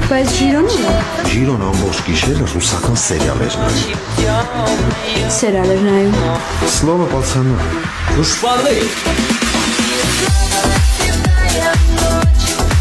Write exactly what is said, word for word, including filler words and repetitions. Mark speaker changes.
Speaker 1: Բայց Ժիրոնը
Speaker 2: Ժիրոն ամբողջ գիշերը ռուսական սերիալ էր նայում։
Speaker 1: սերիալ էր նայում։
Speaker 2: Слово пацана.
Speaker 3: Ну шпаны!